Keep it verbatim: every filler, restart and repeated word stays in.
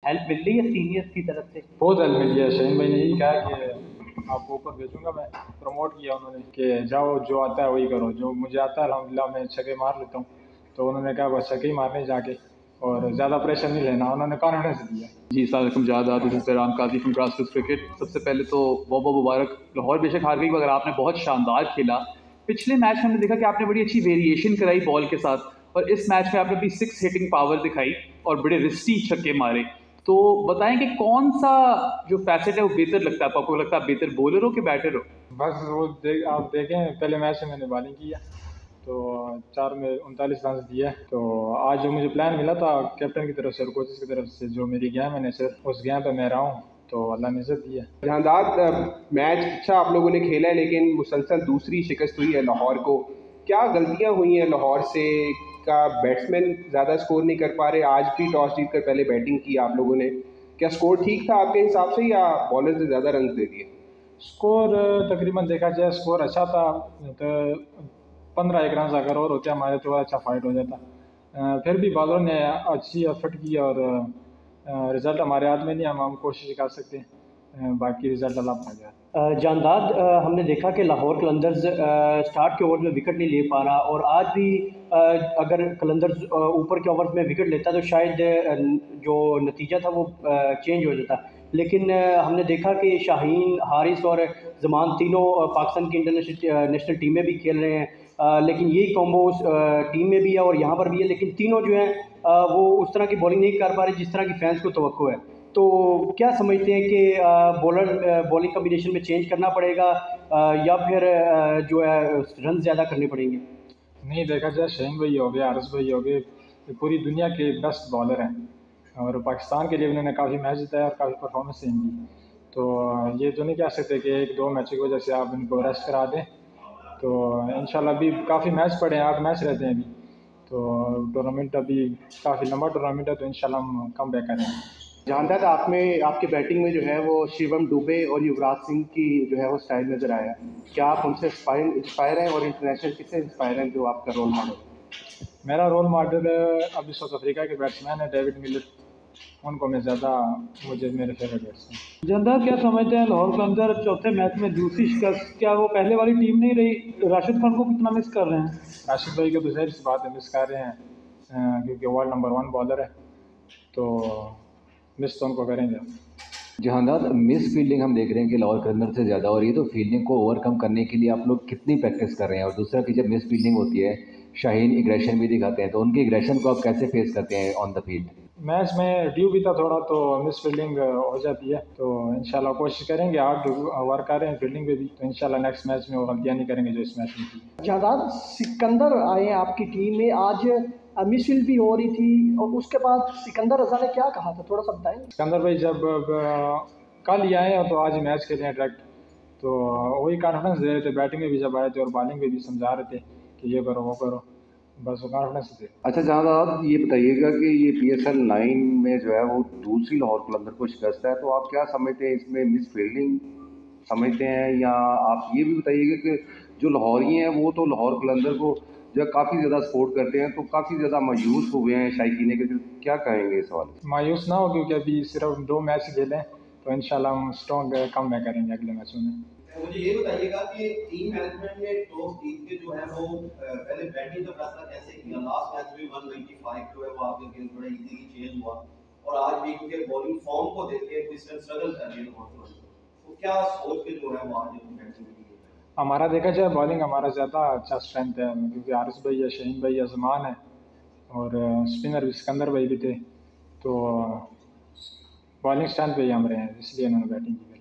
Help मिल रही है seniors की तरफ से? बहुत हेल्प मिली है। शहीन भाई ने यही कहा कि आपको ऊपर भेजूंगा, मैं प्रमोट किया उन्होंने कि जाओ जो आता है वही करो, जो मुझे आता है अल्हम्दुलिल्लाह मैं छक्के मार लेता हूँ। तो उन्होंने कहा बस छक्के ही मारने जाके, और ज़्यादा प्रेशर नहीं लेना, उन्होंने कॉन्फिडेंस दिया। जी अस्सलाम जादा, this is Farhan Kazi from grassroots cricket. सबसे पहले तो बहुत बहुत मुबारक। लाहौर बेशक हार गई मगर आपने बहुत शानदार खेला। पिछले मैच में हमने देखा कि आपने बड़ी अच्छी वेरिएशन कराई बॉल के साथ, और इस मैच में आपने अपनी सिक्स हिटिंग पावर दिखाई और बड़े रिस्टी छक्के मारे। तो बताएं कि कौन सा जो फैसेट है वो बेहतर लगता है आपको? लगता है आप बेहतर बॉलर हो कि बैटर हो? बस वो देख आप देखें, पहले मैच में मैंने बॉलिंग किया तो चार में उनतालीस रन दिया। तो आज जो मुझे प्लान मिला था कैप्टन की तरफ से और कोचेस की तरफ से, जो मेरी गेम है नेचर, उस गेम पे मैं रहा हूँ, तो अल्लाह ने इज्जत दी है। जहांदाद, मैच अच्छा आप लोगों ने खेला है लेकिन मुसलसल दूसरी शिकस्त हुई है लाहौर को। क्या गलतियां हुई हैं लाहौर से? का बैट्समैन ज़्यादा स्कोर नहीं कर पा रहे? आज भी टॉस जीत कर पहले बैटिंग की आप लोगों ने, क्या स्कोर ठीक था आपके हिसाब से या बॉलर ने ज़्यादा रन दे दिए? स्कोर तकरीबन देखा जाए स्कोर अच्छा था, तो पंद्रह एक रन अगर और होते हमारे तो अच्छा फाइट हो जाता। फिर भी बॉलर ने अच्छी एफर्ट की और रिज़ल्ट हमारे हाथ में नहीं, हम हम कोशिश कर सकते हैं, बाकी रिज़ल्ट अल्लाह पा गया। जानदाद, हमने देखा कि लाहौर कलंदर्स स्टार्ट के ओवर में विकेट नहीं ले पा रहा, और आज भी अगर कलंदर्स ऊपर के ओवर में विकेट लेता तो शायद जो नतीजा था वो चेंज हो जाता। लेकिन हमने देखा कि शाहीन, हारिस और जमान तीनों पाकिस्तान की इंटरनेशनल नेशनल टीम में भी खेल रहे हैं, लेकिन यही कॉम्बो टीम में भी है और यहाँ पर भी है, लेकिन तीनों जो हैं वो उस तरह की बॉलिंग नहीं कर पा रहे जिस तरह की फैंस को तवक्को है। तो क्या समझते हैं कि बॉलर बॉलिंग कम्बिनेशन में चेंज करना पड़ेगा या फिर जो है रन ज़्यादा करने पड़ेंगे? नहीं, देखा जाए शहीन भाई हो गए, हारिस भाई हो गए, पूरी दुनिया के बेस्ट बॉलर हैं और पाकिस्तान के लिए उन्होंने काफ़ी मैच जिताया और काफ़ी परफॉर्मेंस इनकी। तो ये तो नहीं कह सकते कि एक दो मैचों की वजह से आप इनको रेस्ट करा दें। तो इंशाल्लाह अभी काफ़ी मैच पड़े हैं, आठ मैच रहते हैं अभी, तो टूर्नामेंट अभी काफ़ी लंबा टूर्नामेंट है, तो इंशाल्लाह हम कम बैक करेंगे। जहांदाद, आप में आपके बैटिंग में जो है वो शिवम दुबे और युवराज सिंह की जो है वो स्टाइल नज़र आया। क्या आप उनसे इंस्पायर इंस्पायर हैं और इंटरनेशनल किससे इंस्पायर हैं जो आपका रोल मॉडल? मेरा रोल मॉडल अभी साउथ अफ्रीका के बैट्समैन है डेविड मिलर, उनको मैं ज़्यादा, मुझे मेरे फेवरेट बैट्समैन। जानदाद, क्या समझते हैं लाहौर के अंदर चौथे मैच में दूसरी शिकस्त, क्या वो पहले वाली टीम नहीं रही? राशिद खान को कितना मिस कर रहे हैं? राशिद भाई को तो जाहिर सी बात है मिस कर रहे हैं, क्योंकि वर्ल्ड नंबर वन बॉलर है, तो मिस तो उनको करेंगे। जहांदाद, मिस फील्डिंग हम देख रहे हैं कि लाहौर कलंदर से ज़्यादा हो रही है, तो फील्डिंग को ओवरकम करने के लिए आप लोग कितनी प्रैक्टिस कर रहे हैं? और दूसरा कि जब मिस फील्डिंग होती है, शाहीन एग्रेशन भी दिखाते हैं, तो उनकी एग्रेशन को आप कैसे फेस करते हैं ऑन द फील्ड? मैच में ड्यू भी था थोड़ा, तो मिस फील्डिंग हो जाती है, तो इंशाल्लाह कोशिश करेंगे, हार्ड वर्क कर रहे हैं फील्डिंग पे भी, तो इंशाल्लाह नेक्स्ट मैच में वो गलतियाँ नहीं करेंगे जो इस मैच में की। जहांदाद, सिकंदर आए हैं आपकी टीम में, आज मिस फील्ड भी हो रही थी और उसके बाद सिकंदर रजा ने क्या कहा था, थोड़ा सा बताएं। सिकंदर भाई जब कल ही आए हैं तो आज मैच खेले हैं डायरेक्ट, तो वही कॉन्फिडेंस दे रहे थे, बैटिंग में भी जब आए थे और बॉलिंग में भी समझा रहे थे कि ये करो वो करो, बस वो कॉन्फिडेंस थे। अच्छा जहांदाद, आप ये बताइएगा कि ये पी एस एल नाइन में जो है वो दूसरी लाहौर कलंदर को शिकस्त है, तो आप क्या समझते हैं इसमें? मिस फील्डिंग समझते हैं, या आप ये भी बताइएगा कि जो लाहौरी हैं वो तो लाहौर कलंदर को जो काफ़ी ज़्यादा सपोर्ट करते हैं, तो काफ़ी ज़्यादा मायूस हुए हैं शायकीने के, क्या कहेंगे इस सवाल? मायूस ना हो, क्योंकि अभी सिर्फ दो मैच खेले, तो इंशाल्लाह हम स्ट्रॉन्ग कम बैक करेंगे अगले मैचों में। मुझे ये बताइएगा कि टीम मैनेजमेंट ने टॉस जीत के जो है वो पहले बैटिंग का फैसला कैसे किया? लास्ट मैच में एक सौ पचानवे जो है वो आपके अगेंस्ट बड़ा इजीली चेंज हुआ, और आज भी क्योंकि बॉलिंग फॉर्म को देख के कुछ स्ट्रगल कर रहे हैं, तो क्या सोच के जो है वो आज बैटिंग की? हमारा देखा जाए बॉलिंग हमारा ज़्यादा अच्छा स्ट्रेंथ है, क्योंकि हारिस भाई है, शहीन भाई है, जमान है, और स्पिनर भी सिकंदर भाई भी थे, तो बॉलिंग स्ट्रेंथ पे ही हम रहे हैं, इसलिए उन्होंने बैटिंग की।